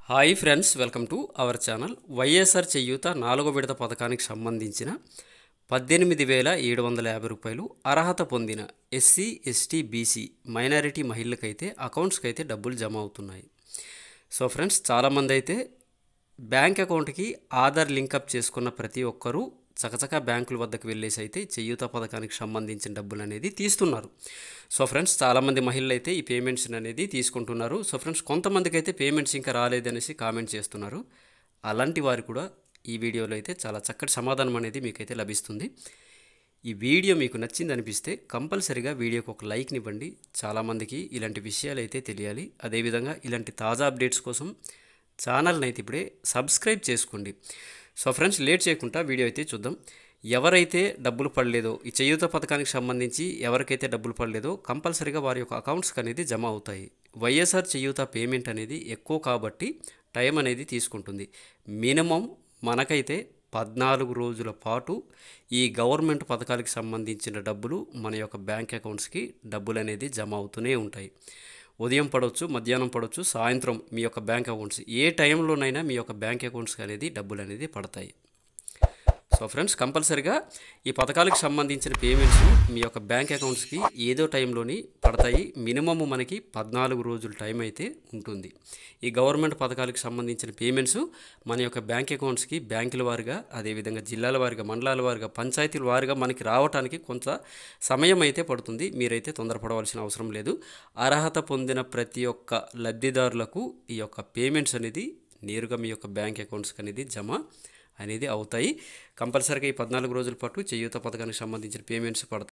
Hi friends, welcome to our channel. YSR Cheyutha 4వ విడత పథకానికి సంబంధించిన 18,750 రూపాయలు అర్హత పొందిన ఎస్సీ, ఎస్టీ, బీసీ మైనారిటీ మహిళలకైతే అకౌంట్స్కి డబ్బులు జమ అవుతున్నాయి. సో ఫ్రెండ్స్, చాలామంది అయితే బ్యాంక్ అకౌంట్కి ఆధార్ లింకప్ చేసుకున్న ప్రతి ఒక్కరూ చకచకా బ్యాంకుల వద్దకు వెళ్ళేసి అయితే చేయూత పథకానికి సంబంధించిన డబ్బులు అనేది తీస్తున్నారు. సో ఫ్రెండ్స్, చాలామంది మహిళలు అయితే ఈ పేమెంట్స్ అనేది తీసుకుంటున్నారు. సో ఫ్రెండ్స్, కొంతమందికి అయితే పేమెంట్స్ ఇంకా రాలేదనేసి కామెంట్ చేస్తున్నారు. అలాంటి వారు కూడా ఈ వీడియోలో అయితే చాలా చక్కటి సమాధానం అనేది మీకైతే లభిస్తుంది. ఈ వీడియో మీకు నచ్చింది అనిపిస్తే కంపల్సరీగా వీడియోకి ఒక లైక్ని ఇవ్వండి. చాలామందికి ఇలాంటి విషయాలు అయితే తెలియాలి. అదేవిధంగా ఇలాంటి తాజా అప్డేట్స్ కోసం ఛానల్ని అయితే ఇప్పుడే సబ్స్క్రైబ్ చేసుకోండి. సో ఫ్రెండ్స్, లేట్ చేయకుండా వీడియో అయితే చూద్దాం. ఎవరైతే డబ్బులు పడలేదో, ఈ చేయూత పథకానికి సంబంధించి ఎవరికైతే డబ్బులు పడలేదో కంపల్సరీగా వారి యొక్క అకౌంట్స్కి అనేది జమ అవుతాయి. వైఎస్ఆర్ చేయూత పేమెంట్ అనేది ఎక్కువ కాబట్టి టైం అనేది తీసుకుంటుంది. మినిమం మనకైతే 14 రోజుల పాటు ఈ గవర్నమెంట్ పథకాలకు సంబంధించిన డబ్బులు మన యొక్క బ్యాంక్ అకౌంట్స్కి డబ్బులు అనేది జమ అవుతూనే ఉంటాయి. ఉదయం పడవచ్చు, మధ్యాహ్నం పడవచ్చు, సాయంత్రం మీ యొక్క బ్యాంక్ అకౌంట్స్ ఏ టైంలోనైనా మీ యొక్క బ్యాంక్ అకౌంట్స్కి అనేది డబ్బులు అనేది పడతాయి. సో ఫ్రెండ్స్, కంపల్సరీగా ఈ పథకాలకు సంబంధించిన పేమెంట్స్ మీ యొక్క బ్యాంక్ అకౌంట్స్కి ఏదో టైంలోని పడతాయి. మినిమమ్ మనకి 14 రోజుల టైం అయితే ఉంటుంది. ఈ గవర్నమెంట్ పథకాలకు సంబంధించిన పేమెంట్స్ మన యొక్క బ్యాంక్ అకౌంట్స్కి బ్యాంకుల వారిగా, అదేవిధంగా జిల్లాల వారిగా, మండలాల వారిగా, పంచాయతీల వారిగా మనకి రావడానికి కొంత సమయం అయితే పడుతుంది. మీరైతే తొందరపడవలసిన అవసరం లేదు. అర్హత పొందిన ప్రతి ఒక్క లబ్ధిదారులకు ఈ యొక్క పేమెంట్స్ అనేది నేరుగా మీ యొక్క బ్యాంక్ అకౌంట్స్కి అనేది జమ అనేది అవుతాయి. కంపల్సరీగా ఈ 14 రోజుల పాటు చేయూత పథకానికి సంబంధించిన పేమెంట్స్ పడతాయి.